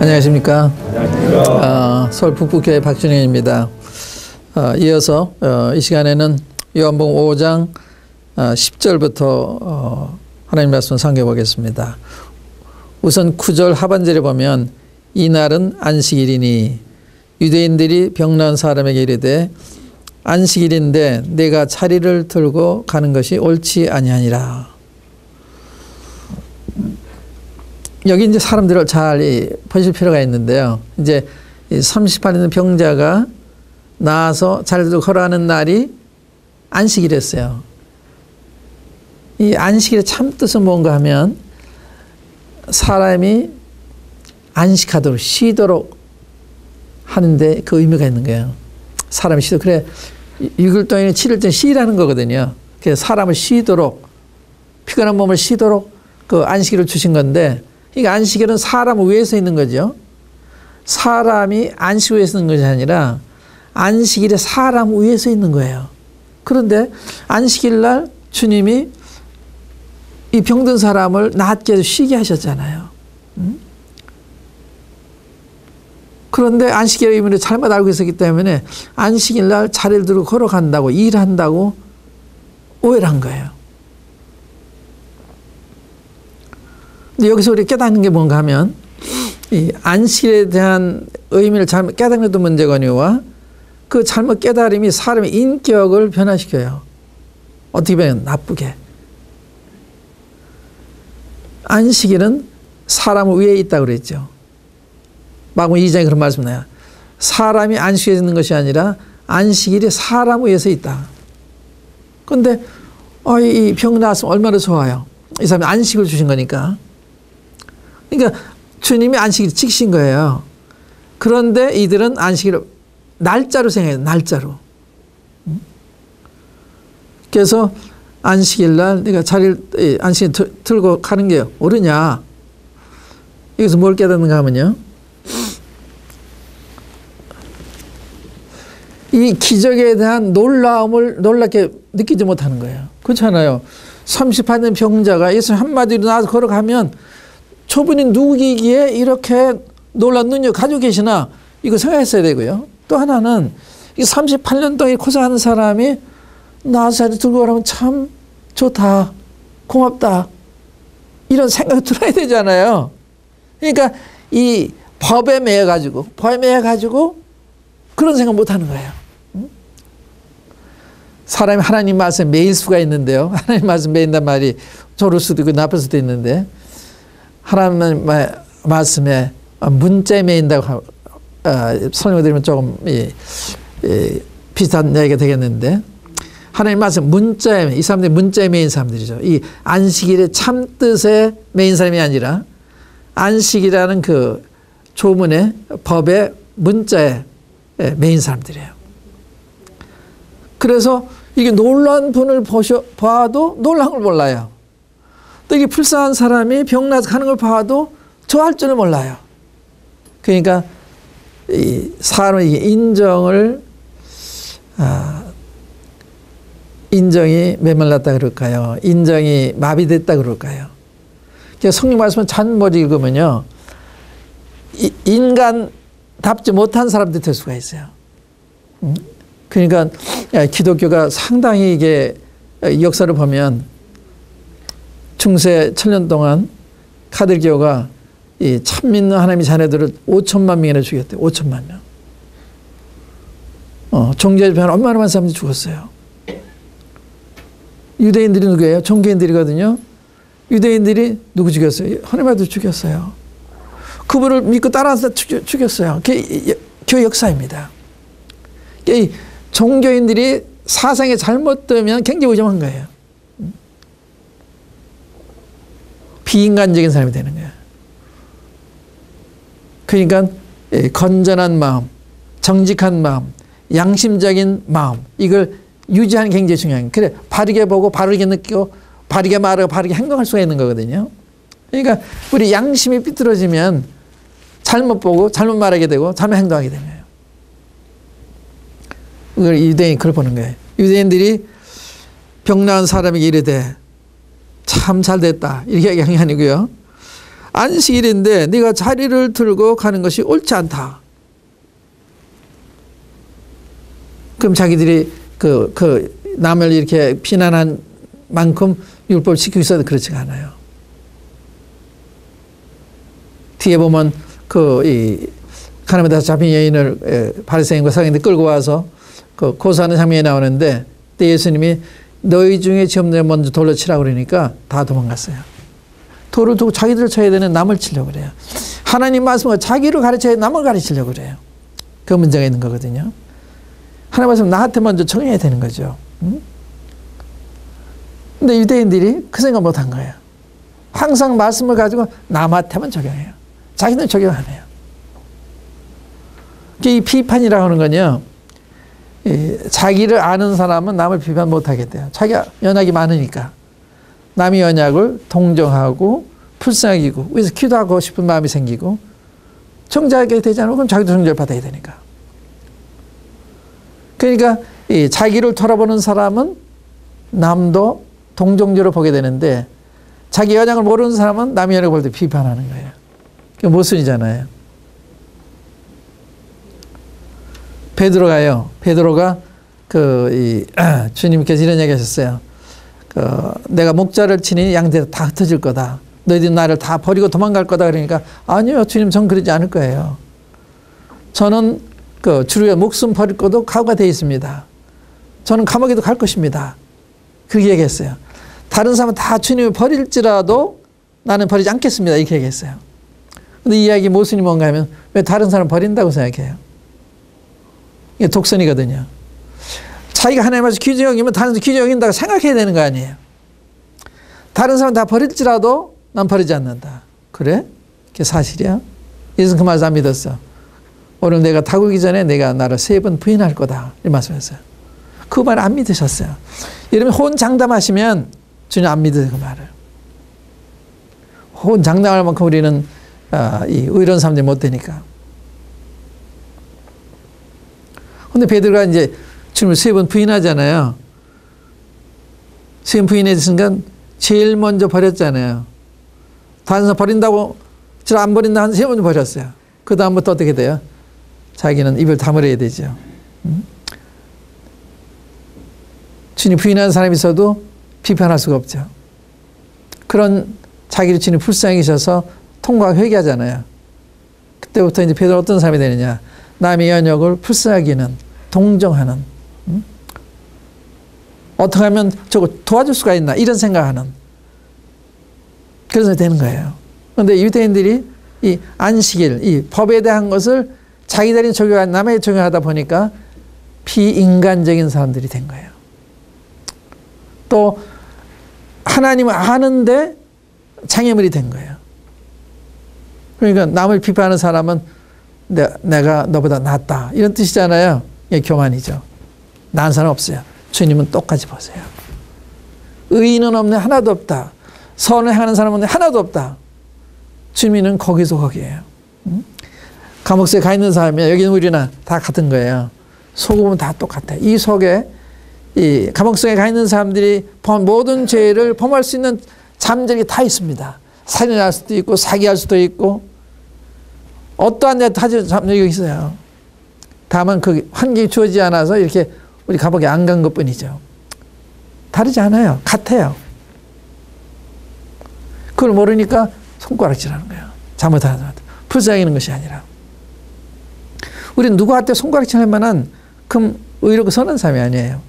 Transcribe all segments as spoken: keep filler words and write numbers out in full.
안녕하십니까. 안녕하십니까. 어, 서울 북부교회 박준영입니다. 어, 이어서 어, 이 시간에는 요한복음 오 장 어, 십 절부터 어, 하나님 말씀 상기해 보겠습니다. 우선 구 절 하반절에 보면 이날은 안식일이니 유대인들이 병 나은 사람에게 이르되 안식일인데 내가 자리를 들고 가는 것이 옳지 아니하니라. 여기 이제 사람들을 잘 보실 필요가 있는데요. 이제 삼십팔 년 병자가 나와서 자리를 들고 걸어가는 날이 안식일이었어요. 이 안식일의 참 뜻은 뭔가 하면 사람이 안식하도록 쉬도록 하는데 그 의미가 있는 거예요. 사람이 쉬도록. 그래 육 일 동안 칠 일 동안 쉬라는 거거든요. 그래서 사람을 쉬도록 피곤한 몸을 쉬도록 그 안식일을 주신 건데, 그러니까 안식일은 사람 위에서 있는 거죠. 사람이 안식 위에서 있는 것이 아니라 안식일에 사람 위에서 있는 거예요. 그런데 안식일 날 주님이 이 병든 사람을 낫게 해서 쉬게 하셨잖아요. 음? 그런데 안식일의 의미를 잘못 알고 있었기 때문에 안식일 날 자리를 들고 걸어간다고 일한다고 오해를 한 거예요. 근데 여기서 우리 깨닫는 게 뭔가 하면 이 안식일에 대한 의미를 잘못 깨닫는 것도 문제거니와 그 잘못 깨달음이 사람의 인격을 변화시켜요. 어떻게 보면 나쁘게. 안식일은 사람 위에 있다고 그랬죠. 마가복음 이 장에 그런 말씀 나요. 사람이 안식일에 있는 것이 아니라 안식일이 사람 위에서 있다. 그런데 어, 이 병 나았으면 얼마나 좋아요. 이 사람이 안식을 주신 거니까. 그러니까 주님이 안식일을 지키신 거예요. 그런데 이들은 안식일을 날짜로 생각해요. 날짜로. 그래서 안식일 날 내가 자리를 안식일 들고 가는 게 옳으냐. 여기서 뭘 깨닫는가 하면요. 이 기적에 대한 놀라움을 놀랍게 느끼지 못하는 거예요. 그렇잖아요. 삼십팔 년 병자가 예수 한마디로 나와서 걸어가면 저분이 누구기에 이렇게 놀란 능력 가지고 계시나 이거 생각했어야 되고요. 또 하나는 이 삼십팔 년 동안 고생하는 사람이 나와서 자리 들고 가면 참 좋다, 고맙다 이런 생각이 들어야 되잖아요. 그러니까 이 법에 매여 가지고 법에 매여 가지고 그런 생각 못 하는 거예요. 사람이 하나님 말씀에 매일 수가 있는데요. 하나님 말씀에 매인단 말이 좋을 수도 있고 나쁠 수도 있는데 하나님 말씀에 문자에 매인다고 어, 설명드리면 조금 이, 이, 비슷한 얘기가 되겠는데, 하나님 말씀 문자에, 이 사람들이 문자에 매인 사람들이죠. 이 안식일의 참 뜻에 매인 사람이 아니라 안식이라는 그 조문의 법의 문자에 매인 사람들이에요. 그래서 이게 놀라운 분을 보셔, 봐도 놀라운 걸 몰라요. 또 이게 불쌍한 사람이 병나서 가는 걸 봐도 좋아할 줄을 몰라요. 그러니까 이 사람의 인정을 아, 인정이 메말랐다 그럴까요? 인정이 마비됐다 그럴까요? 성경 말씀을 잘못 읽으면요, 인간답지 못한 사람들이 될 수가 있어요. 그러니까 기독교가 상당히 이게 역사를 보면 중세 천년 동안 카들교가 이 참 믿는 하나님의 자녀들을 오천만 명이나 죽였대요. 오천만 명. 어, 종교의 변화 얼마나 많은 사람들이 죽었어요. 유대인들이 누구예요? 종교인들이거든요. 유대인들이 누구 죽였어요? 하나님 아들 죽였어요. 그분을 믿고 따라서 죽였어요. 그게 교회 역사입니다. 이 종교인들이 사상에 잘못되면 굉장히 위험한 거예요. 비인간적인 사람이 되는 거예요. 그러니까 건전한 마음, 정직한 마음, 양심적인 마음, 이걸 유지하는 게 굉장히 중요한 거예요. 그래 바르게 보고 바르게 느끼고 바르게 말하고 바르게 행동할 수가 있는 거거든요. 그러니까 우리 양심이 삐뚤어지면 잘못 보고 잘못 말하게 되고 잘못 행동하게 되는 거예요. 그걸 유대인이 그걸 보는 거예요. 유대인들이 병 나은 사람에게 이르되 참 잘됐다 이렇게 얘기한 게 아니고요. 안식일인데 네가 자리를 들고 가는 것이 옳지 않다. 그럼 자기들이 그, 그 남을 이렇게 비난한 만큼 율법을 지키고 있어도 그렇지가 않아요. 뒤에 보면 그 이 가나안에서 잡힌 여인을 바리새인과 서기관들이 끌고 와서 그 고소하는 장면이 나오는데 그때 예수님이 너희 중에 죄 없는 먼저 돌로 치라고 그러니까 다 도망갔어요. 돌을 두고 자기들을 쳐야 되는 남을 치려고 그래요. 하나님 말씀은 자기를 가르쳐야 남을 가르치려고 그래요. 그 문제가 있는 거거든요. 하나님 말씀 나한테 먼저 적용해야 되는 거죠. 응? 근데 유대인들이 그 생각 못 한 거예요. 항상 말씀을 가지고 남한테만 적용해요. 자기는 적용 안 해요. 이 비판이라고 하는 건요, 이 자기를 아는 사람은 남을 비판 못 하겠대요. 자기가 연약이 많으니까. 남의 연약을 동정하고 불쌍히 여기고 그래서 기도하고 싶은 마음이 생기고 정죄하게 되지 않으면 그럼 자기도 정죄를 받아야 되니까. 그러니까 이 자기를 돌아보는 사람은 남도 동정적으로 보게 되는데 자기 연약을 모르는 사람은 남의 연약을 볼 때 비판하는 거예요. 그게 모순이잖아요. 베드로가요. 베드로가 그 이 주님께서 이런 얘기 하셨어요. 그 내가 목자를 치니 양들이 다 흩어질 거다. 너희들 나를 다 버리고 도망갈 거다. 그러니까 아니요, 주님, 전 그러지 않을 거예요. 저는 그 주의 목숨 버릴 것도 각오가 되어 있습니다. 저는 감옥에도 갈 것입니다. 그렇게 얘기했어요. 다른 사람은 다 주님을 버릴지라도 나는 버리지 않겠습니다. 이렇게 얘기했어요. 근데 이 이야기 모순이 뭔가 하면 왜 다른 사람 버린다고 생각해요? 이게 독선이거든요. 자기가 하나님 앞에서 귀중히 여기면 다른 사람 귀중히 여긴다고 생각해야 되는 거 아니에요. 다른 사람 다 버릴지라도 난 버리지 않는다. 그래? 그게 사실이야? 예수는 그 말씀 안 믿었어. 오늘 내가 다구기 전에 내가 나를 세 번 부인할 거다. 이 말씀했어요. 그 말을 안 믿으셨어요. 여러분 혼장담하시면 주님 안 믿으세요. 그 말을. 혼장담할 만큼 우리는 아, 이 의로운 사람들이 못 되니까. 근데 베드로가 이제 주님을 세 번 부인하잖아요. 세 번 부인했으니까 제일 먼저 버렸잖아요. 다른 사람 버린다고 저 안 버린다 한 세 번 버렸어요. 그 다음부터 어떻게 돼요? 자기는 입을 다물어야 되죠. 음? 주님 부인하는 사람이 있어도 비판할 수가 없죠. 그런 자기를 주님 불쌍히 계셔서 통과하고 회개하잖아요. 그때부터 이제 베드로가 어떤 사람이 되느냐? 남의 연약을 불쌍히 여기는, 동정하는, 음? 어떻게 하면 저거 도와줄 수가 있나 이런 생각하는, 그래서 되는 거예요. 그런데 유대인들이 이 안식일, 이 법에 대한 것을 자기들이 적용하고 남에게 적용하다 보니까 비인간적인 사람들이 된 거예요. 또 하나님을 아는데 장애물이 된 거예요. 그러니까 남을 비판하는 사람은 내, 내가 너보다 낫다 이런 뜻이잖아요. 이게 교만이죠. 나은 사람 없어요. 주님은 똑같이 보세요. 의인은 없네, 하나도 없다. 선을 행하는 사람은 하나도 없다. 주님은 거기서 거기에요. 응? 감옥소에 가 있는 사람이야. 여기는 우리나 다 같은 거예요. 속은 다 똑같아. 이 속에 이 감옥소에 가 있는 사람들이 모든 죄를 범할 수 있는 잠재력이 다 있습니다. 살인할 수도 있고 사기할 수도 있고 어떠한 데 다 잠재력이 있어요. 다만 그 환경이 주어지지 않아서 이렇게 우리 감옥에 안 간 것뿐이죠. 다르지 않아요. 같아요. 그걸 모르니까 손가락질하는 거예요. 잘못하는 사람한테. 불쌍히는 것이 아니라. 우리는 누구한테 손가락질할 만한 그 의롭고 선한 사람이 아니에요.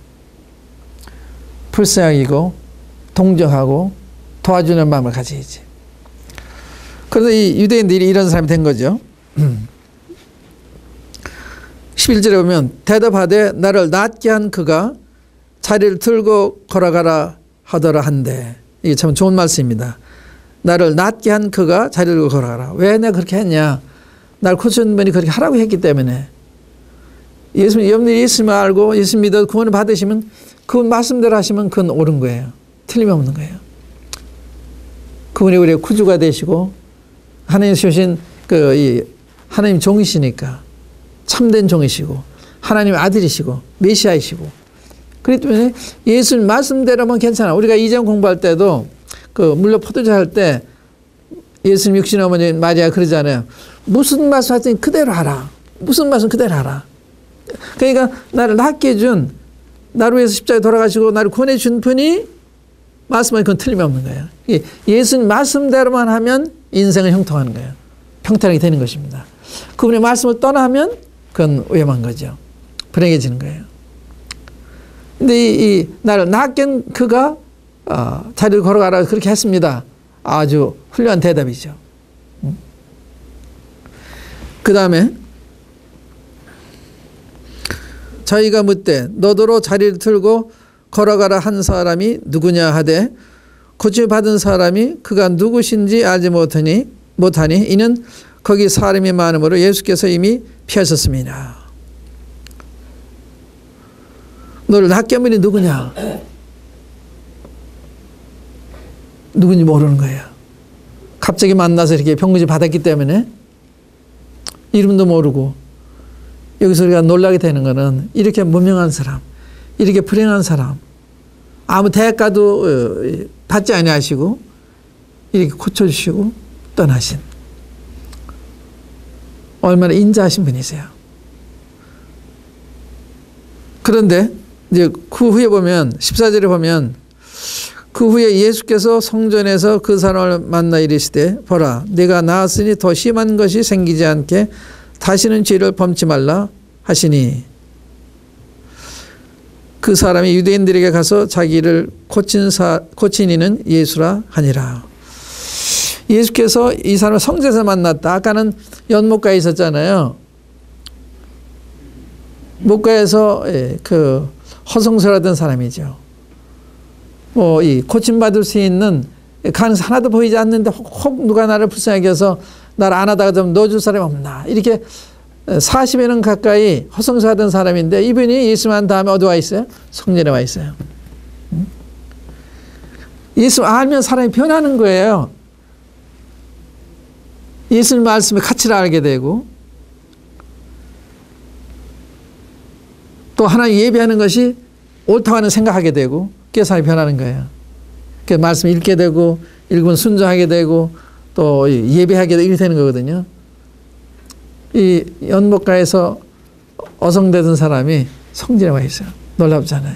불쌍히고 동정하고 도와주는 마음을 가져야지. 그래서 이 유대인들이 이런 사람이 된 거죠. 십일 절에 보면 대답하되 나를 낫게 한 그가 자리를 들고 걸어가라 하더라 한데, 이게 참 좋은 말씀입니다. 나를 낫게 한 그가 자리를 들고 걸어가라. 왜 내가 그렇게 했냐? 날 고쳐준 분이 그렇게 하라고 했기 때문에. 예수님 염려이 있음을 알고 예수 믿어 구원을 받으시면 그 말씀대로 하시면 그건 옳은 거예요. 틀림없는 거예요. 그분이 우리의 구주가 되시고 하나님 주신 그 이 하나님 종이시니까 참된 종이시고 하나님의 아들이시고 메시아이시고, 그렇기 때문에 예수님 말씀대로면 괜찮아. 우리가 이전 공부할 때도 그 물로 포도주 할 때 예수님 육신 어머니 마리아 그러잖아요. 무슨 말씀 하든지 그대로 하라. 무슨 말씀 그대로 하라. 그러니까 나를 낫게 해준, 나를 위해서 십자가에 돌아가시고 나를 구원해준 분이 말씀하면 그건 틀림없는 거예요. 예수님 말씀대로만 하면 인생은 형통하는 거예요. 평탄하게 되는 것입니다. 그분의 말씀을 떠나면 그건 위험한 거죠. 불행해지는 거예요. 근데 이, 이 나를 낫게 그가 어, 자리를 걸어가라 그렇게 했습니다. 아주 훌륭한 대답이죠. 음. 그 다음에 저희가 묻되 너더러 자리를 틀고 걸어가라 한 사람이 누구냐 하되 고침을 받은 사람이 그가 누구신지 알지 못하니, 못하니 이는 거기 사람이 많으므로 예수께서 이미 피하셨습니다. 너를 낫게 한 분이 누구냐? 누군지 모르는 거예요. 갑자기 만나서 이렇게 병문지 받았기 때문에 이름도 모르고, 여기서 우리가 놀라게 되는 거는 이렇게 무명한 사람, 이렇게 불행한 사람, 아무 대가도 받지 아니하시고 이렇게 고쳐주시고 떠나신 얼마나 인자하신 분이세요. 그런데 이제 그 후에 보면 십사 절에 보면 그 후에 예수께서 성전에서 그 사람을 만나 이르시되 보라 네가 나았으니 더 심한 것이 생기지 않게 다시는 죄를 범치 말라 하시니 그 사람이 유대인들에게 가서 자기를 고친, 사, 고친 이는 예수라 하니라. 예수께서 이 사람을 성전에서 만났다. 아까는 연못가에 있었잖아요. 못가에서 그 허송스러웠던 사람이죠. 뭐 이 고침받을 수 있는 가능성 하나도 보이지 않는데 혹 누가 나를 불쌍하게 해서 나를 안하다가 좀 넣어줄 사람이 없나. 이렇게 사십여 년 가까이 허송스러웠던 사람인데 이분이 예수 만 다음에 어디 와 있어요? 성전에 와 있어요. 예수 알면 사람이 변하는 거예요. 예수님 말씀의 가치를 알게 되고 또 하나님 예배하는 것이 옳다고 하는 생각하게 되고 그게 사람이 변하는 거예요. 그 말씀 읽게 되고 읽으면 순종하게 되고 또 예배하게 되고 이렇게 되는 거거든요. 이 연못가에서 어성되던 사람이 성전에 와 있어요. 놀랍잖아요.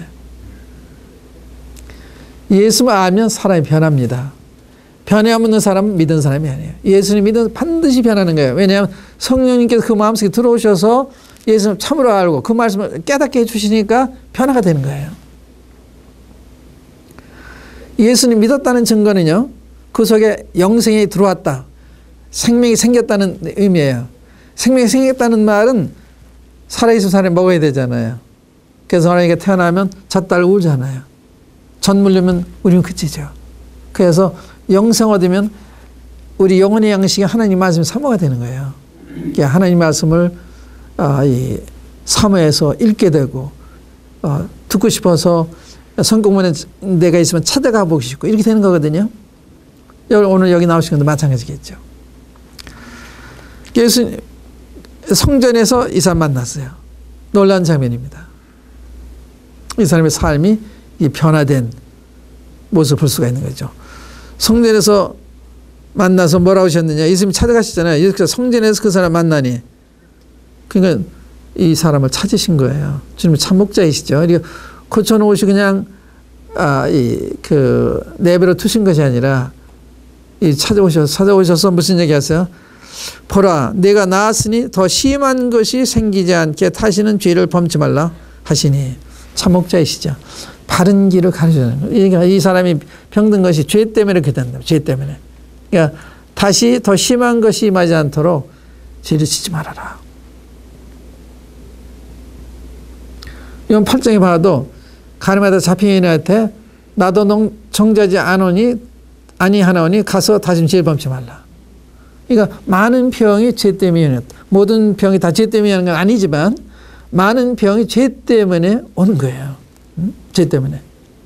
예수만 알면 사람이 변합니다. 변함없는 사람은 믿은 사람이 아니에요. 예수님 믿으면 반드시 변하는 거예요. 왜냐하면 성령님께서 그 마음속에 들어오셔서 예수님 참으로 알고 그 말씀을 깨닫게 해주시니까 변화가 되는 거예요. 예수님 믿었다는 증거는요, 그 속에 영생이 들어왔다, 생명이 생겼다는 의미예요. 생명이 생겼다는 말은 살아있는 사람이 먹어야 되잖아요. 그래서 하나님께 태어나면 젖달 울잖아요. 젖 물리면 우리는 그치죠. 그래서 영생 얻으면 우리 영혼의 양식이 하나님 말씀이 사모가 되는 거예요. 하나님 말씀을 아, 이 사모해서 읽게 되고 어, 듣고 싶어서 성경문에 내가 있으면 찾아가 보고 싶고 이렇게 되는 거거든요. 오늘 여기 나오신 것도 마찬가지겠죠. 예수님 성전에서 이 사람 만났어요. 놀라운 장면입니다. 이 사람의 삶이 변화된 모습을 볼 수가 있는 거죠. 성전에서 만나서 뭐라고 하셨느냐. 예수님이 찾아가시잖아요. 예수께서 성전에서 그 사람 만나니. 그러니까 이 사람을 찾으신 거예요. 주님은 참 목자이시죠. 이렇게 고쳐놓으시 그냥 아, 이, 그 내버려 두신 것이 아니라 이 찾아오셔서 찾아오셔서 무슨 얘기하세요? 보라, 내가 나았으니 더 심한 것이 생기지 않게 다시는 죄를 범치 말라 하시니. 참 목자이시죠. 바른 길을 가르쳐주는 거예요. 그러니까 이 사람이 병든 것이 죄 때문에 그렇게 된다. 죄 때문에. 그러니까 다시 더 심한 것이 임하지 않도록 죄를 지지 말아라. 이건 팔 장에 봐도 가늠하다 잡힌 여인한테 나도 농, 정죄하지 않으니 아니하나오니 가서 다시 죄를 범치 말라. 그러니까 많은 병이 죄 때문에, 모든 병이 다 죄 때문에 하는 건 아니지만 많은 병이 죄 때문에 오는 거예요. 응? 죄 때문에.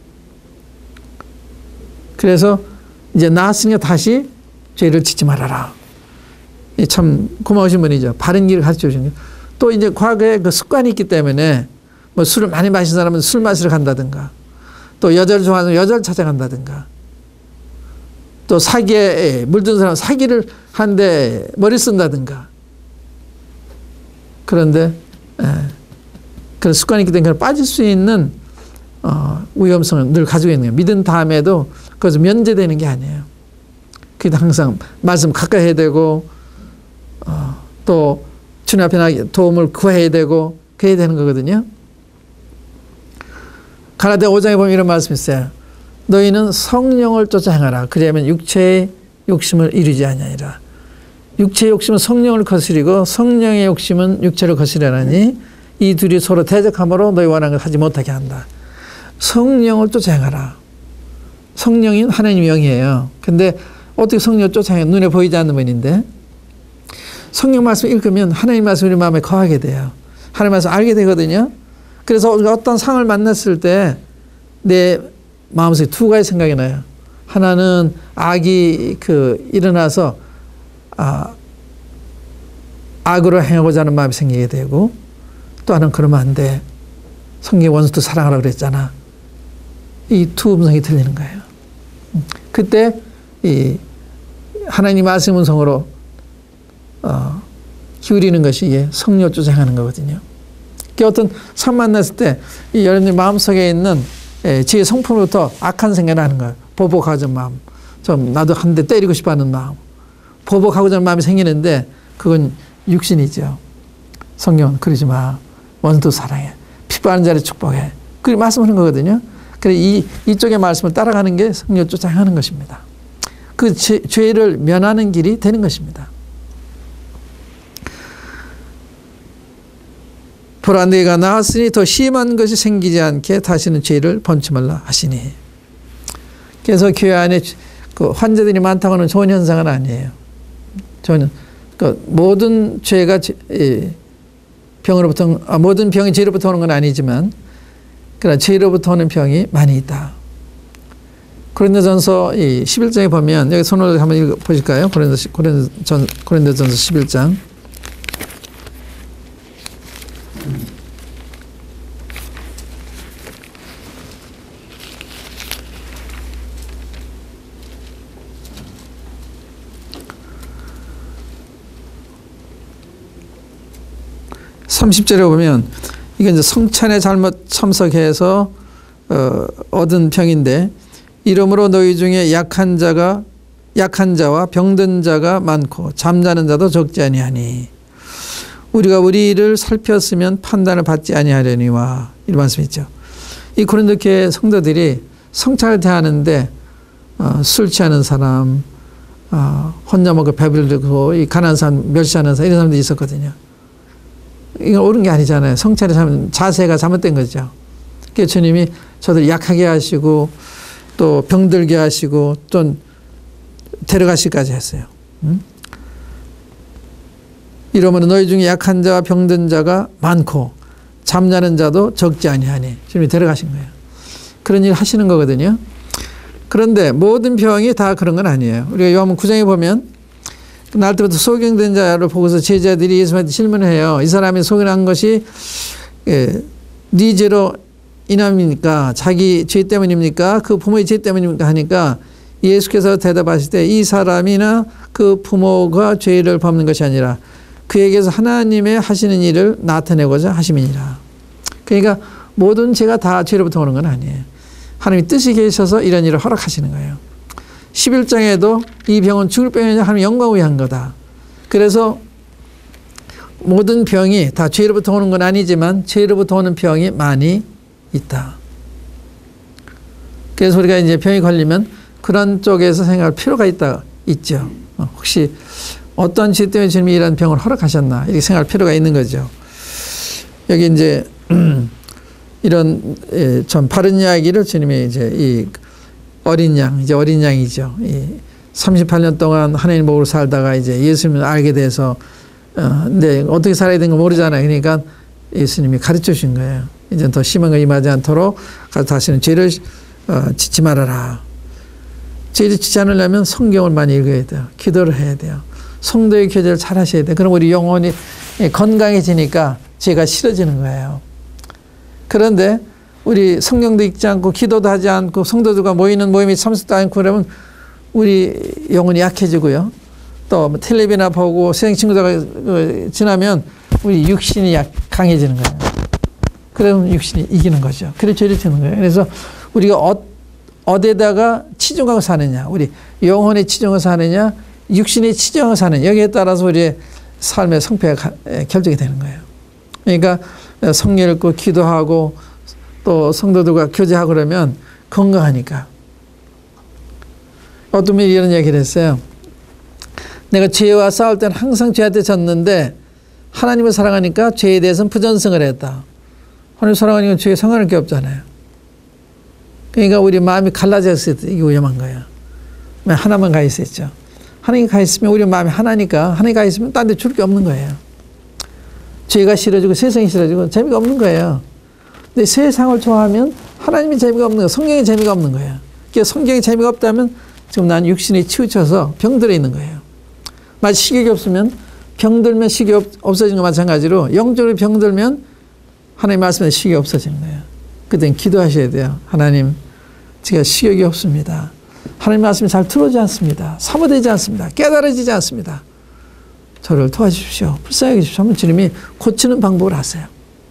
그래서 이제 나았으니까 다시 죄를 짓지 말아라. 참 고마우신 분이죠. 바른 길을 가르쳐 주신 거예요. 또 이제 과거에 그 습관이 있기 때문에 뭐 술을 많이 마신 사람은 술 마시러 간다든가 또 여자를 좋아하는 여자를 찾아간다든가 또 사기에 물든 사람 사기를 하는데 머리 쓴다든가. 그런데 예, 그런 습관이 있기 때문에 빠질 수 있는 어, 위험성을 늘 가지고 있는 거예요. 믿은 다음에도 그것을 면제되는 게 아니에요. 그래도 항상 말씀 가까이 해야 되고 어, 또 주님 앞에 도움을 구해야 되고 그래야 되는 거거든요. 가라데 오 장에 보면 이런 말씀이 있어요. 너희는 성령을 쫓아 행하라. 그리하면 육체의 욕심을 이루지 아니하리라. 육체의 욕심은 성령을 거스리고 성령의 욕심은 육체를 거스리라니 이 둘이 서로 대적함으로 너희 원하는 걸 하지 못하게 한다. 성령을 쫓아 행하라. 성령이 하나님의 영이에요. 근데 어떻게 성령을 쫓아 행해? 눈에 보이지 않는 분인데 성령 말씀을 읽으면 하나님 말씀이 우리 마음에 거하게 돼요. 하나님 말씀을 알게 되거든요. 그래서 어떤 상을 만났을 때 내 마음속에 두 가지 생각이 나요. 하나는 악이 그 일어나서 아, 악으로 행하고자 하는 마음이 생기게 되고 또 하나는 그러면 안 돼. 성경의 원수도 사랑하라고 그랬잖아. 이 두 음성이 들리는 거예요. 그때 이 하나님 말씀 음성으로 어, 기울이는 것이 성령 쫓아가는 거거든요. 어떤 상 만났을 때 이 여러분들 마음속에 있는 지혜 성품으로부터 악한 생각이 나는 거예요. 보복하고자 하는 마음. 좀 나도 한 대 때리고 싶어 하는 마음. 보복하고자 하는 마음이 생기는데 그건 육신이죠. 성경은 그러지 마. 원수도 사랑해. 피부하는 자를 축복해. 그렇게 말씀하는 거거든요. 그래서 이, 이쪽의 말씀을 따라가는 게 성령 쫓아가는 것입니다. 그 죄, 죄를 면하는 길이 되는 것입니다. 보라 네가 나았으니 더 심한 것이 생기지 않게 다시는 죄를 번치 말라 하시니. 그래서 교회 안에 그 환자들이 많다고 하는 좋은 현상은 아니에요. 저는 그 모든 죄가 병으로부터 아, 모든 병이 죄로부터 오는 건 아니지만 그러나 죄로부터 오는 병이 많이 있다. 고린도전서 십일 장에 보면 여기 손으로 한번 읽어 보실까요? 고린도전 고린도전서 십일 장. 삼십 절에 보면 이게 이제 성찬에 잘못 참석해서 어, 얻은 병인데 이러므로 너희 중에 약한 자가 약한 자와 병든 자가 많고 잠자는 자도 적지 아니하니 우리가 우리를 살폈으면 판단을 받지 아니하려니와 이런 말씀이 있죠. 이 고린도 교회 성도들이 성찬을 대하는데 어, 술 취하는 사람, 어, 혼자 먹고 배불리고 이 가난한 사람 멸시하는 사람 이런 사람들이 있었거든요. 이건 옳은 게 아니잖아요. 성찬에 자세가 잘못된 거죠. 그래서 주님이 저들 약하게 하시고 또 병들게 하시고 또 데려가시기까지 했어요. 음? 이러면 너희 중에 약한 자와 병든 자가 많고 잠자는 자도 적지 아니하니 주님이 데려가신 거예요. 그런 일 하시는 거거든요. 그런데 모든 병이 다 그런 건 아니에요. 우리가 요한복음 구 장에 보면 날 때부터 소경된 자를 보고서 제자들이 예수님한테 질문을 해요. 이 사람이 소경한 것이 예, 네 죄로 인함입니까? 자기 죄 때문입니까? 그 부모의 죄 때문입니까? 하니까 예수께서 대답하실 때 이 사람이나 그 부모가 죄를 범는 것이 아니라 그에게서 하나님의 하시는 일을 나타내고자 하심이니라. 그러니까 모든 죄가 다 죄로부터 오는 건 아니에요. 하나님이 뜻이 계셔서 이런 일을 허락하시는 거예요. 십일 장에도 이 병은 죽을 병이 아니라 하나님의 영광을 위한 거다. 그래서 모든 병이 다 죄로부터 오는 건 아니지만 죄로부터 오는 병이 많이 있다. 그래서 우리가 이제 병이 걸리면 그런 쪽에서 생각할 필요가 있다, 있죠. 혹시 어떤 죄 때문에 주님이 이런 병을 허락하셨나 이렇게 생각할 필요가 있는 거죠. 여기 이제 이런 좀 바른 이야기를 주님이 이제 이 어린 양, 이제 어린 양이죠. 이 삼십팔 년 동안 하나님 목으로 살다가 이제 예수님을 알게 돼서 어, 근데 어떻게 살아야 되는 거 모르잖아요. 그러니까 예수님이 가르쳐 주신 거예요. 이제 더 심한 거 임하지 않도록 다시는 죄를 어, 짓지 말아라. 죄를 짓지 않으려면 성경을 많이 읽어야 돼요. 기도를 해야 돼요. 성도의 교제를 잘 하셔야 돼요. 그럼 우리 영혼이 건강해지니까 죄가 싫어지는 거예요. 그런데 우리 성경도 읽지 않고 기도도 하지 않고 성도들과 모이는 모임이 참석도 않고 그러면 우리 영혼이 약해지고요. 또 텔레비나 보고 세상 친구들과 지나면 우리 육신이 약, 강해지는 거예요. 그러면 육신이 이기는 거죠. 그래서 죄를 짓는 거예요. 그래서 우리가 어, 어디에다가 치중하고 사느냐, 우리 영혼에 치중하고 사느냐, 육신에 치중하고 사느냐, 여기에 따라서 우리의 삶의 성패가 결정이 되는 거예요. 그러니까 성령 읽고 기도하고 또 성도들과 교제하고 그러면 건강하니까. 어떤 분이 이런 얘기를 했어요. 내가 죄와 싸울 때는 항상 죄한테 졌는데 하나님을 사랑하니까 죄에 대해서는 부전승을 했다. 하나님을 사랑하니까 죄에 상관할 게 없잖아요. 그러니까 우리 마음이 갈라졌을 때 이게 위험한 거예요. 하나만 가 있었죠. 하나님 가 있으면 우리 마음이 하나니까, 하나님 가 있으면 딴 데 줄 게 없는 거예요. 죄가 싫어지고 세상이 싫어지고 재미가 없는 거예요. 근데 세상을 좋아하면 하나님이 재미가 없는 거예요. 성경이 재미가 없는 거예요. 그러니까 성경이 재미가 없다면 지금 난 육신이 치우쳐서 병들어 있는 거예요. 마치 식욕이 없으면 병들면 식욕이 없어지는 거 마찬가지로 영적으로 병들면 하나님 말씀에 식욕이 없어지는 거예요. 그땐 기도하셔야 돼요. 하나님, 제가 식욕이 없습니다. 하나님 말씀이 잘 들어오지 않습니다. 사모되지 않습니다. 깨달아지지 않습니다. 저를 도와주십시오. 불쌍히 여기십시오. 하면 주님이 고치는 방법을 하세요.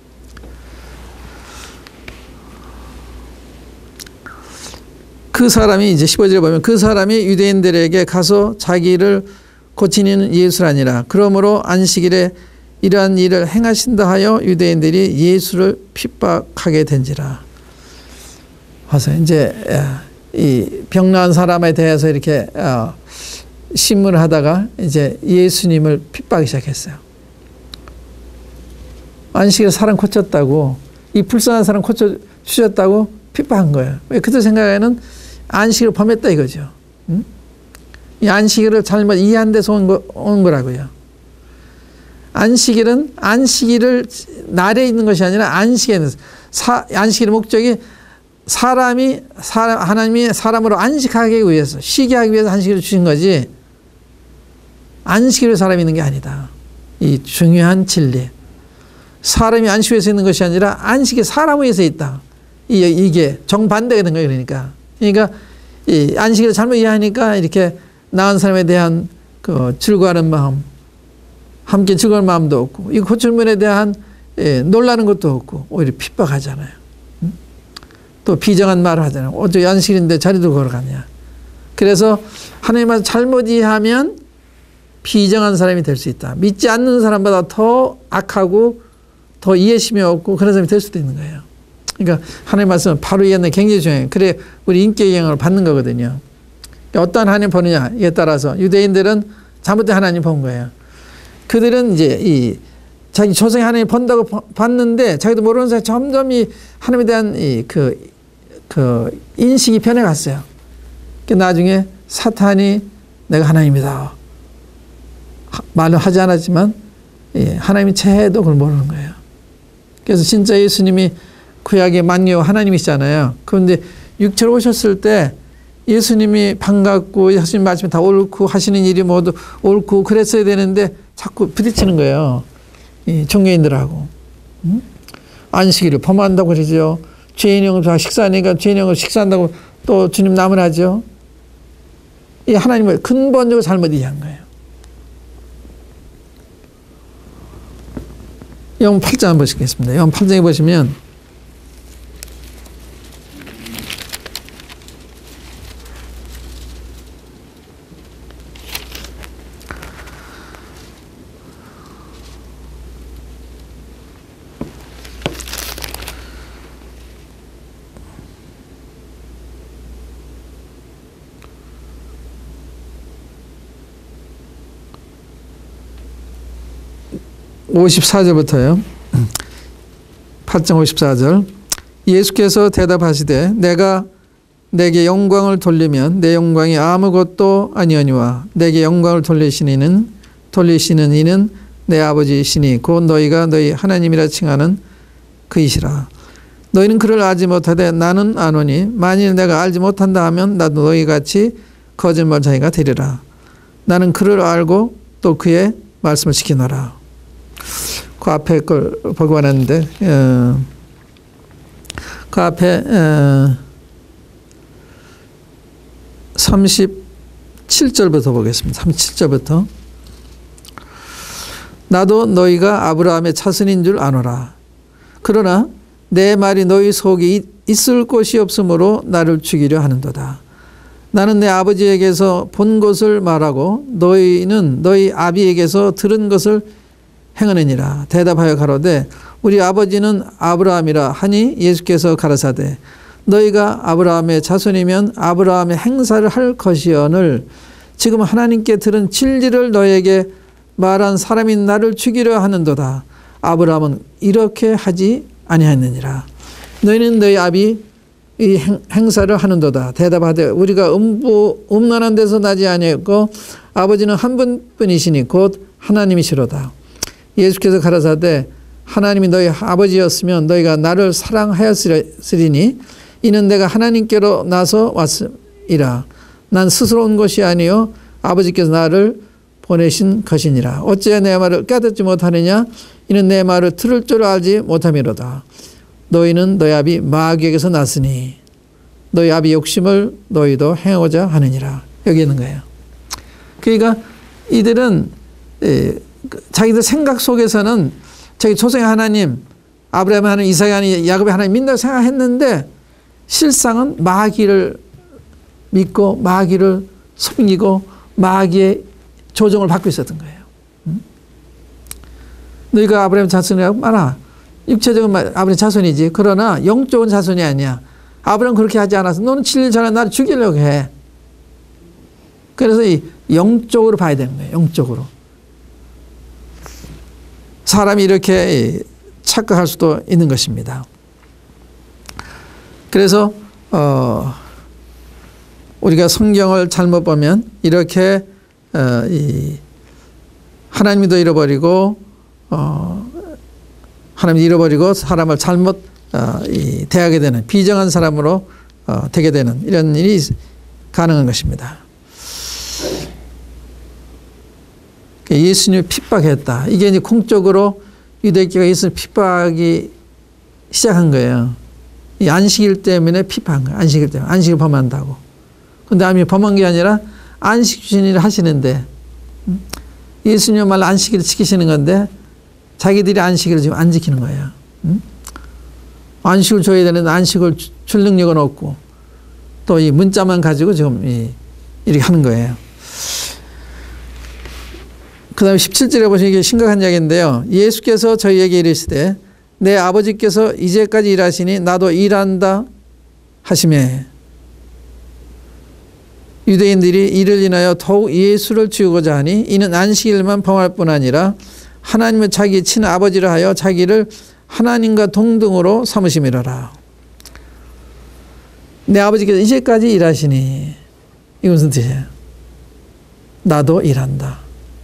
그 사람이 이제 십오 절에 보면 그 사람이 유대인들에게 가서 자기를 고치는 예수라니라. 그러므로 안식일에 이러한 일을 행하신다 하여 유대인들이 예수를 핍박하게 된지라. 와서 이제 이 병나은 사람에 대해서 이렇게 신문을 하다가 이제 예수님을 핍박하기 시작했어요. 안식일에 사람 고쳤다고, 이 불쌍한 사람 고쳐 주셨다고 핍박한 거예요. 왜? 그들 생각에는 안식일을 범했다 이거죠. 응? 이 안식일을 잘못 이해한 데서 온, 거, 온 거라고요. 안식일은 안식일을 날에 있는 것이 아니라 안식에 사, 안식일의 목적이 사람이 사람, 하나님이 사람으로 안식하기 위해서, 쉬게 하기 위해서 안식일을 주신 거지 안식일에 사람이 있는 게 아니다. 이 중요한 진리. 사람이 안식 위해서 있는 것이 아니라 안식이 사람 위해서 있다. 이, 이게 정반대가 된 거예요. 그러니까. 그러니까 이 안식일을 잘못 이해하니까 이렇게 나은 사람에 대한 그 즐거워하는 마음, 함께 즐거운 마음도 없고, 이 고출문에 대한 예, 놀라는 것도 없고, 오히려 핍박하잖아요. 음? 또 비정한 말을 하잖아요. 어제 안식일인데 자리도 걸어가냐. 그래서 하나님을 잘못 이해하면 비정한 사람이 될 수 있다. 믿지 않는 사람보다 더 악하고 더 이해심이 없고 그런 사람이 될 수도 있는 거예요. 그러니까 하나님 말씀은 바로 이해하는 게 굉장히 중요해요. 그래 우리 인격의 영향을 받는 거거든요. 그러니까 어떤 하나님 보느냐 이에 따라서 유대인들은 잘못된 하나님 본 거예요. 그들은 이제 이 자기 조상이 하나님 본다고 봤는데 자기도 모르는 사이에 점점 이 하나님에 대한 이 그 그 인식이 변해갔어요. 그러니까 나중에 사탄이 내가 하나님이다 말은 하지 않았지만 예, 하나님이 최해도 그걸 모르는 거예요. 그래서 진짜 예수님이 구약의 만유 하나님이시잖아요. 그런데 육체로 오셨을 때 예수님이 반갑고 하시는 말씀이 다 옳고 하시는 일이 모두 옳고 그랬어야 되는데 자꾸 부딪히는 거예요. 이 종교인들하고. 음? 안식일을 범한다고 그러죠. 죄인형을 식사하니까 죄인형을 식사한다고 또 주님 나무라죠. 이 하나님을 근본적으로 잘못 이해한 거예요. 요한 팔 장 한번 보시겠습니다. 요한 팔 장에 보시면 오십사 절부터요. 팔 장 오십사 절. 예수께서 대답하시되 내가 내게 영광을 돌리면 내 영광이 아무것도 아니오니와 내게 영광을 돌리시는 이는 돌리시는 이는 내 아버지이시니 곧 너희가 너희 하나님이라 칭하는 그이시라. 너희는 그를 알지 못하되 나는 아노니 만일 내가 알지 못한다 하면 나도 너희같이 거짓말쟁이가 되리라. 나는 그를 알고 또 그의 말씀을 지키노라. 그 앞에 걸 보고 왔는데 어, 그 앞에 어, 삼십삼 삼십칠 절부터 보겠습니다. 삼십칠 절부터. 나도 너희가 아브라함의 자손인 줄 아노라. 그러나 내 말이 너희 속에 있을 곳이 없으므로 나를 죽이려 하는도다. 나는 내 아버지에게서 본 것을 말하고 너희는 너희 아비에게서 들은 것을 행하느니라. 대답하여 가로되 우리 아버지는 아브라함이라 하니 예수께서 가라사대 너희가 아브라함의 자손이면 아브라함의 행사를 할 것이언을 지금 하나님께 들은 진리를 너에게 말한 사람이 나를 죽이려 하는도다. 아브라함은 이렇게 하지 아니하느니라. 너희는 너희 아비 이 행, 행사를 하는도다. 대답하되 우리가 음부 음란한 데서 나지 아니했고 아버지는 한 분뿐이시니 곧 하나님이시로다. 예수께서 가라사대 하나님이 너희 아버지였으면 너희가 나를 사랑하였으리니 이는 내가 하나님께로 나서 왔음이라. 난 스스로 온 것이 아니요 아버지께서 나를 보내신 것이니라. 어찌 내 말을 깨닫지 못하느냐? 이는 내 말을 들을 줄 알지 못함이로다. 너희는 너희 아비 마귀에게서 났으니 너희 아비 욕심을 너희도 행하고자 하느니라. 여기 있는 거예요. 그러니까 이들은 자기들 생각 속에서는 자기 조상의 하나님, 아브라함의 하나님, 이삭의 하나님, 야곱의 하나님 믿는다고 생각했는데 실상은 마귀를 믿고 마귀를 섬기고 마귀의 조종을 받고 있었던 거예요. 응? 너희가 아브라함 자손이라고 말아. 육체적인 아브라함 자손이지. 그러나 영적인 자손이 아니야. 아브라함 그렇게 하지 않아서 너는 칠 일 전에 나를 죽이려고 해. 그래서 이 영적으로 봐야 되는 거예요. 영적으로. 사람이 이렇게 착각할 수도 있는 것입니다. 그래서 어 우리가 성경을 잘못 보면 이렇게 어 이 하나님도 잃어버리고 어 하나님을 잃어버리고 사람을 잘못 어 이 대하게 되는 비정한 사람으로 어 되게 되는 이런 일이 가능한 것입니다. 예수님을 핍박했다. 이게 이제 공적으로 유대교가 예수를 핍박이 시작한 거예요. 이 안식일 때문에 핍박한 거예요. 안식일 때문에. 안식을 범한다고. 근데 아니 범한 게 아니라 안식 주신일을 하시는데 예수님말로 안식일을 지키시는 건데 자기들이 안식일을 지금 안 지키는 거예요. 안식을 줘야 되는데 안식을 줄 능력은 없고 또 이 문자만 가지고 지금 이 이렇게 하는 거예요. 그 다음에 십칠 절에 보시면 이게 심각한 이야기인데요. 예수께서 저희에게 이르시되 내 아버지께서 이제까지 일하시니 나도 일한다 하시매 유대인들이 이를 인하여 더욱 예수를 죽이고자 하니 이는 안식일만 범할 뿐 아니라 하나님을 자기 친아버지라 하여 자기를 하나님과 동등으로 삼으심이라라. 내 아버지께서 이제까지 일하시니 이건 무슨 뜻이에요? 나도 일한다.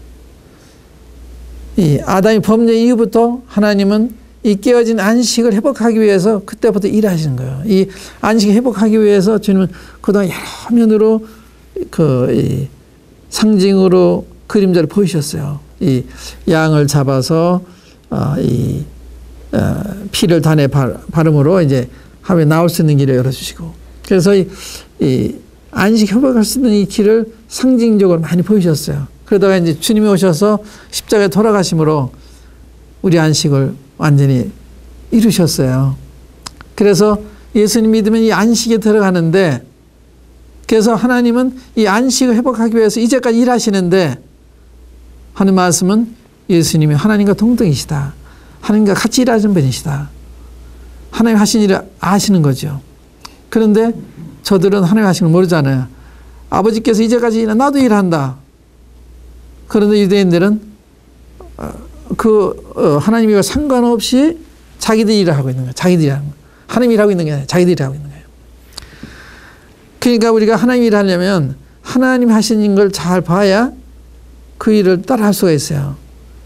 이 아담이 범죄 이후부터 하나님은 이 깨어진 안식을 회복하기 위해서 그때부터 일하시는 거예요. 이 안식을 회복하기 위해서 주님은 그동안 여러 면으로 그 이 상징으로 그림자를 보이셨어요. 이 양을 잡아서 어 이 어 피를 단에 바름으로 이제 하루에 나올 수 있는 길을 열어주시고 그래서 이, 이 안식 회복할 수 있는 이 길을 상징적으로 많이 보이셨어요. 그러다가 이제 주님이 오셔서 십자가에 돌아가심으로 우리 안식을 완전히 이루셨어요. 그래서 예수님 믿으면 이 안식에 들어가는데 그래서 하나님은 이 안식을 회복하기 위해서 이제까지 일하시는데 하는 말씀은 예수님이 하나님과 동등이시다. 하나님과 같이 일하시는 분이시다. 하나님 하신 일을 아시는 거죠. 그런데 저들은 하나님 하시는 걸 모르잖아요. 아버지께서 이제까지 일한 나도 일한다. 그런데 유대인들은 그 하나님과 상관없이 자기들이 일을 하고 있는 거예요. 자기들이 하는 거예요. 하나님이 일하고 있는 게 아니라 자기들이 하고 있는 거예요. 그러니까 우리가 하나님 일을 하려면 하나님 하신 걸 잘 봐야 그 일을 따라 할 수가 있어요.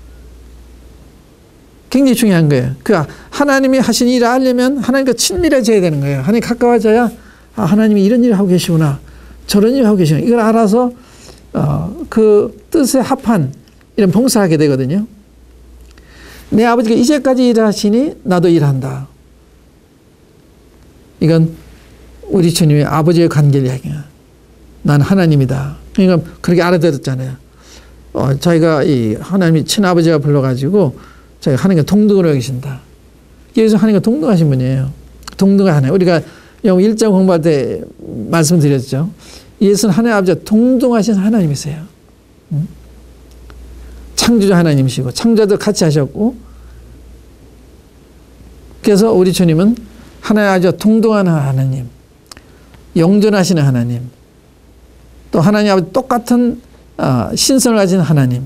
굉장히 중요한 거예요. 그 하나님이 하신 일을 하려면 하나님과 친밀해져야 되는 거예요. 하나님 가까워져야 아, 하나님이 이런 일을 하고 계시구나. 저런 일을 하고 계시구나. 이걸 알아서 어, 그 뜻에 합한 이런 봉사를 하게 되거든요. 내 아버지가 이제까지 일하시니 나도 일한다. 이건 우리 주님의 아버지의 관계를 이야기해요. 난 하나님이다. 그러니까 그렇게 알아들었잖아요. 어, 자기가 이 하나님이 친아버지가 불러가지고 자기가 하나님과 동등으로 여기신다. 예수 하나님과 동등하신 분이에요. 동등한 하나님. 우리가 영어 일 장 공부할 때 말씀드렸죠. 예수는 하나님 아버지가 동등하신 하나님이세요. 음? 창조자 하나님이시고 창조자들 같이 하셨고, 그래서 우리 주님은 하나님 아버지와 동등한 하나님, 영존하시는 하나님, 또 하나님 아버지 똑같은 어, 신성을 가진 하나님,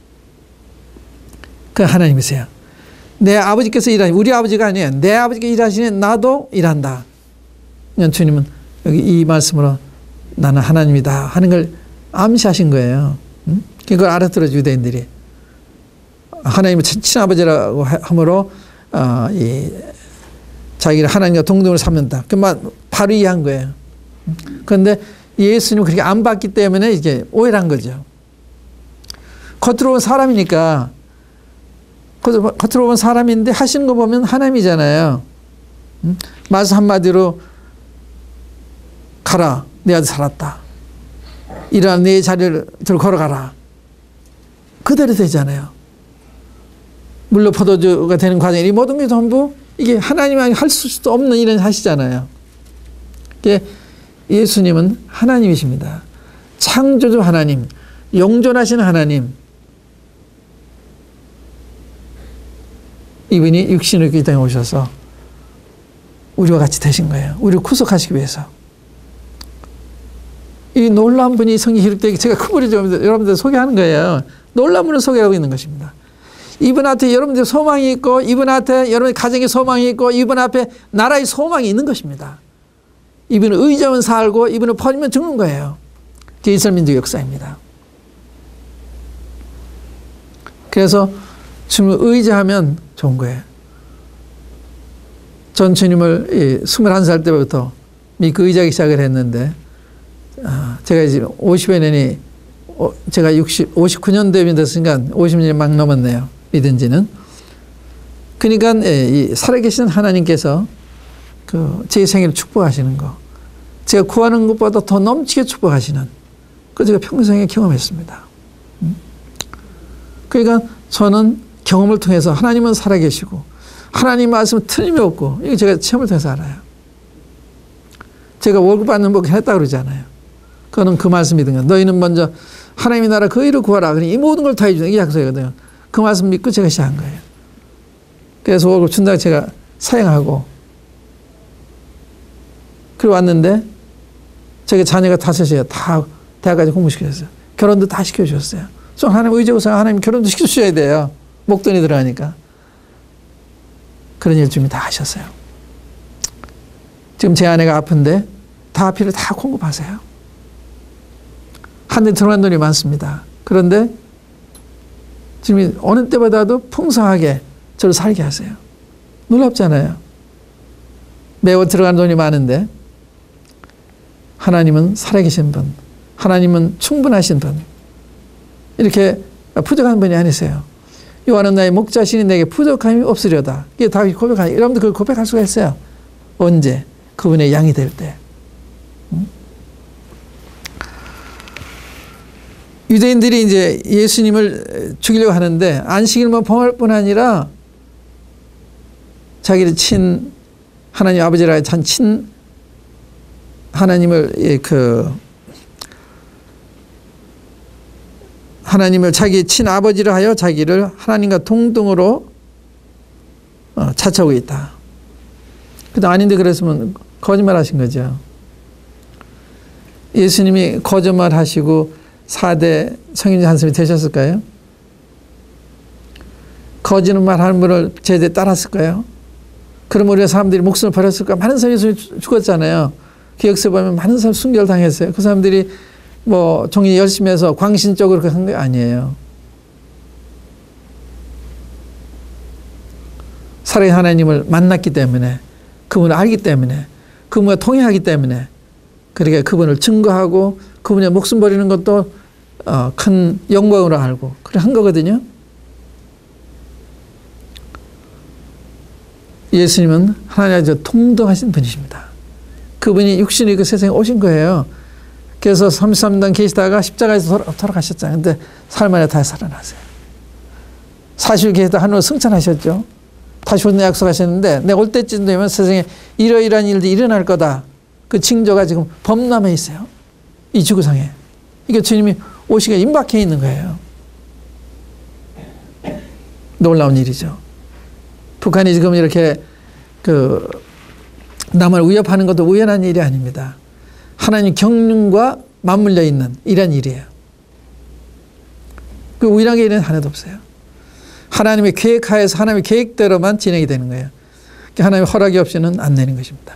그 하나님이세요. 내 아버지께서 일하시, 우리 아버지가 아니에요. 내 아버지께서 일하시는 나도 일한다. 주님은 여기 이 말씀으로 나는 하나님이다 하는 걸 암시하신 거예요. 응? 그걸 알아들어 유대인들이. 하나님을 친아버지라고 함으로 어, 이 자기를 하나님과 동등으로 삼는다. 그만 바로 이해한 거예요. 그런데 예수님은 그렇게 안 봤기 때문에 이게 오해를 한 거죠. 겉으로 보면 사람이니까, 겉으로 보면 사람인데 하시는 거 보면 하나님이잖아요. 응? 말씀 한마디로 가라, 내 아들 살았다. 일어나 내 자리를 들어 걸어가라. 그대로 되잖아요. 물로 포도주가 되는 과정이 이 모든 게 전부 이게 하나님이 할 수도 없는 일을 하시잖아요. 이게 예수님은 하나님이십니다. 창조주 하나님, 영존하시는 하나님. 이분이 육신을 입고 이 땅에 오셔서 우리와 같이 되신 거예요. 우리를 구속하시기 위해서. 이 놀라운 분이 성경에 기록되기, 제가 큰 소리로 여러분들 소개하는 거예요. 놀라운 분을 소개하고 있는 것입니다. 이분 앞에 여러분들 소망이 있고, 이분 앞에 여러분의 가정에 소망이 있고, 이분 앞에 나라의 소망이 있는 것입니다. 이분은 의지하면 살고, 이분을 버리면 죽는 거예요. 그게 이스라엘 민족의 역사입니다. 그래서 주님을 의지하면 좋은 거예요. 전 주님을 스물한 살 때부터 믿고 의지하기 시작을 했는데, 제가 이제 오십여 년이, 제가 육십, 오십구 년도에 됐으니까 오십 년이 막 넘었네요. 믿은 지는. 그러니까 이 살아계신 하나님께서 그 제 생애를 축복하시는 거, 제가 구하는 것보다 더 넘치게 축복하시는, 그 제가 평생에 경험했습니다. 그러니까 저는 경험을 통해서 하나님은 살아계시고 하나님 말씀은 틀림이 없고, 이거 제가 체험을 통해서 알아요. 제가 월급 받는 법 했다고 그러잖아요. 그거는 그 말씀 믿은 거예요. 너희는 먼저 하나님의 나라 그 일을 구하라. 그러니 이 모든 걸 다 해주는 이 약속이거든요. 그 말씀 믿고 제가 시작한 거예요. 그래서 월급 준다고 제가 사용하고, 그리고 왔는데, 제가 자녀가 다섯이에요. 다 대학까지 공부시켰어요. 결혼도 다 시켜주셨어요. 좀 하나님 의지하고서 하나님 결혼도 시켜주셔야 돼요. 목돈이 들어가니까. 그런 일 주님이 다 하셨어요. 지금 제 아내가 아픈데 다 필요를 다 공급하세요. 한 대 들어간 돈이 많습니다. 그런데 지금 어느 때보다도 풍성하게 저를 살게 하세요. 놀랍잖아요. 매월 들어간 돈이 많은데 하나님은 살아계신 분, 하나님은 충분하신 분, 이렇게 부족한 분이 아니세요. 요한은 나의 목자신이 내게 부족함이 없으려다. 이게 다윗이 고백하니, 여러분들 그걸 고백할 수가 있어요. 언제? 그분의 양이 될 때. 응? 유대인들이 이제 예수님을 죽이려고 하는데, 안식일만 범할 뿐 아니라 자기를 친 하나님 아버지라 한 친 하나님을 그 하나님을 자기 친 아버지라 하여 자기를 하나님과 동등으로 어, 차차하고 있다. 근데 아닌데 그랬으면 거짓말하신 거죠. 예수님이 거짓말하시고 사 대 성인지 한숨이 되셨을까요? 거짓말하는 분을 제대 따랐을까요? 그럼 우리가 사람들이 목숨을 버렸을까? 많은 사람이 죽었잖아요. 기억서 보면 많은 사람 순결당했어요. 그 사람들이 뭐 종이 열심히 해서 광신적으로 한 게 아니에요. 살아계신 하나님을 만났기 때문에, 그분을 알기 때문에, 그분과 통행하기 때문에, 그러니까 그분을 증거하고 그분의 목숨 버리는 것도 어, 큰 영광으로 알고 그래 한 거거든요. 예수님은 하나님과 동등하신 분이십니다. 그분이 육신이 그 세상에 오신 거예요. 그래서 삼십삼 년 계시다가 십자가에서 돌아, 돌아가셨잖아요. 근데 사흘 만에 다시 살아나세요. 사십 일 계시다 하늘로 승천하셨죠. 다시 오는 약속하셨는데 내가 올 때쯤 되면 세상에 이러이러한 일들이 일어날 거다. 그 징조가 지금 범람해 있어요. 이 지구상에. 이게 주님이 오시기가 임박해 있는 거예요. 놀라운 일이죠. 북한이 지금 이렇게 그 남을 위협하는 것도 우연한 일이 아닙니다. 하나님 경륜과 맞물려 있는 이런 일이에요. 그 우연하게 일은 하나도 없어요. 하나님의 계획하에서 하나님의 계획대로만 진행이 되는 거예요. 하나님의 허락이 없이는 안 되는 것입니다.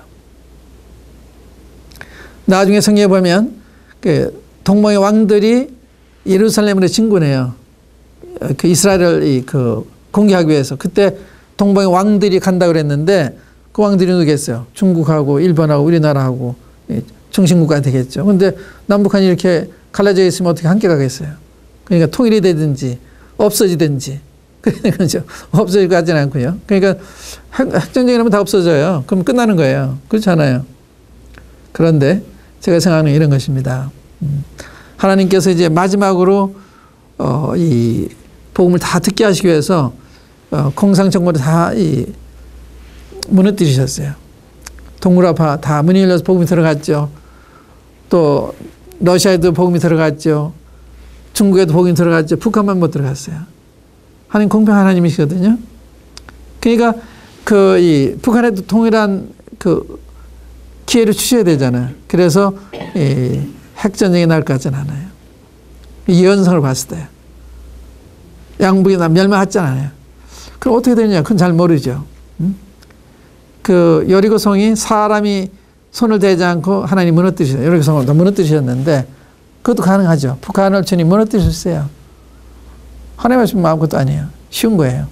나중에 성경에 보면 그 동방의 왕들이 예루살렘으로 진군해요. 그 이스라엘을 그 공격하기 위해서. 그때 동방의 왕들이 간다고 그랬는데 그 왕들이 누구겠어요? 중국하고 일본하고 우리나라하고 중심국가 되겠죠. 그런데 남북한이 이렇게 갈라져 있으면 어떻게 함께 가겠어요? 그러니까 통일이 되든지 없어지든지. 그러니까 없어질 것 같지는 않고요. 그러니까 핵전쟁이 나면 다 없어져요. 그럼 끝나는 거예요. 그렇잖아요. 그런데 제가 생각하는 이런 것입니다. 하나님께서 이제 마지막으로 어, 이 복음을 다 듣게 하시기 위해서 어, 공산정권을 다 이 무너뜨리셨어요. 동굴아파 다 문이 열려서 복음이 들어갔죠. 또 러시아에도 복음이 들어갔죠. 중국에도 복음이 들어갔죠. 북한만 못 들어갔어요. 하나님 공평한 하나님이시거든요. 그러니까 그 이 북한에도 동일한 그 기회를 주셔야 되잖아요. 그래서 이 핵전쟁이 날 것 같지는 않아요. 이 예언성을 봤을 때 양북이 멸망하잖아요. 그럼 어떻게 되느냐? 그건 잘 모르죠. 음? 그 여리고성이 사람이 손을 대지 않고 하나님 무너뜨리셨어요. 여리고성을 무너뜨리셨는데 그것도 가능하죠. 북한을 주님 무너뜨리셨어요. 하나님 하시면 아무것도 아니에요. 쉬운 거예요.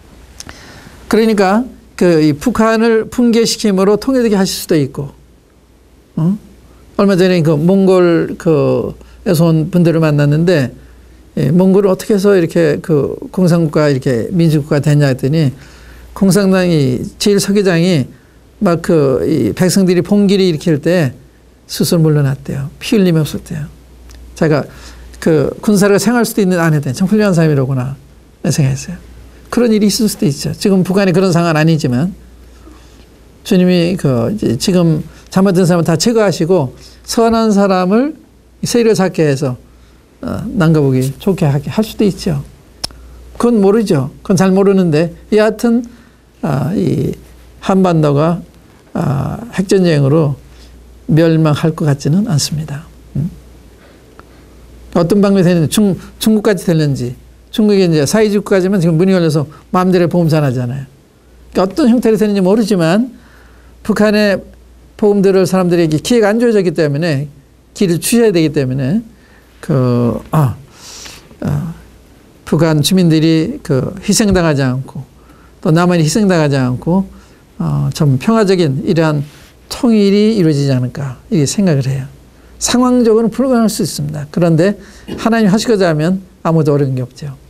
그러니까 그 이 북한을 붕괴시킴으로 통일되게 하실 수도 있고, 어? 얼마 전에 그 몽골 그에서 온 분들을 만났는데, 예, 몽골을 어떻게 해서 이렇게 그 공산국가 이렇게 민주국가 됐냐 했더니 공산당이 제일 서기장이 막 그 이 백성들이 봉기를 일으킬 때 스스로 물러났대요. 피 흘림이 없었대요. 제가 그 군사를 생활할 수도 있는 아내들 참 훌륭한 사람이로구나 생각했어요. 그런 일이 있을 수도 있죠. 지금 북한이 그런 상황은 아니지만 주님이 그 이제 지금 잘못된 사람을 다 제거하시고 선한 사람을 세리를 잡게 해서 어, 난가보기 좋게 하게 할 수도 있죠. 그건 모르죠. 그건 잘 모르는데 여하튼 아, 이 한반도가 아, 핵전쟁으로 멸망할 것 같지는 않습니다. 음? 어떤 방법이 되는지 중, 중국까지 되는지 중국이 이제 사회주의국가지만 지금 문이 열려서 마음대로 보험 안 하잖아요. 그러니까 어떤 형태로 되는지 모르지만 북한의 보험 들을 사람들에게 기회가 안 주어졌기 때문에 길을 주셔야 되기 때문에 그, 아, 아, 북한 주민들이 그 희생당하지 않고 또 남한이 희생당하지 않고 어, 좀 평화적인 이러한 통일이 이루어지지 않을까 이렇게 생각을 해요. 상황적으로는 불가능할 수 있습니다. 그런데 하나님 하시고자 하면 아무도 어려운 게 없죠.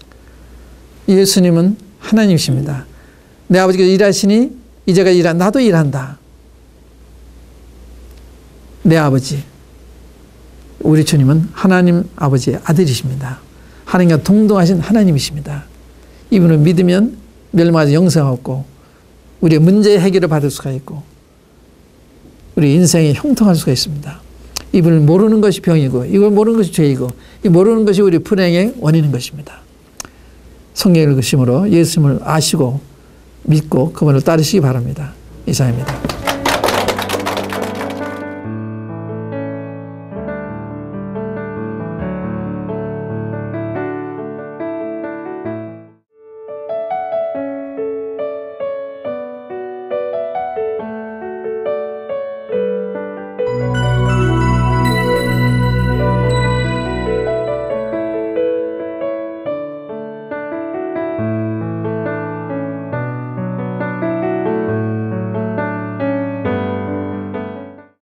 예수님은 하나님이십니다. 내 아버지가 일하시니 이제가 일한 나도 일한다. 내 아버지 우리 주님은 하나님 아버지의 아들이십니다. 하나님과 동등하신 하나님이십니다. 이분을 믿으면 멸망하지 영생 없고 우리의 문제의 해결을 받을 수가 있고 우리 인생이 형통할 수가 있습니다. 이분을 모르는 것이 병이고 이걸 모르는 것이 죄이고 이 모르는 것이 우리 불행의 원인인 것입니다. 성경을 읽으심으로 예수님을 아시고 믿고 그분을 따르시기 바랍니다. 이상입니다.